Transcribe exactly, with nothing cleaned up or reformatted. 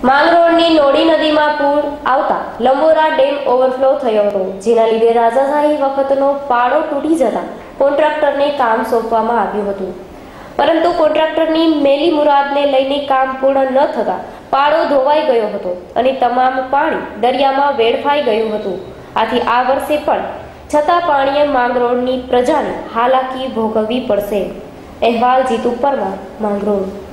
માંગરોળની નોડી નદીમાં પૂર આવતા લંબોરા ડેમ ઓવરફ્લો થયો હતો, જેના લીધે રાજાશાહી વખતનો પાળો તૂટી જતા કોન્ટ્રાક્ટરને કામ સોંપવામાં આવ્યું હતું. પરંતુ કોન્ટ્રાક્ટરની મેલી મુરાદને લઈને કામ પૂર્ણ ન થતા પાળો ધોવાઈ ગયો હતો અને તમામ પાણી દરિયામાં વેડફાઈ ગયું હતું. આથી આ વર્ષે પણ છતાં પાણીએ માંગરોળની પ્રજાને હાલાકી ભોગવવી પડશે. અહેવાલ જીતુ પરમાર, માંગરોળ.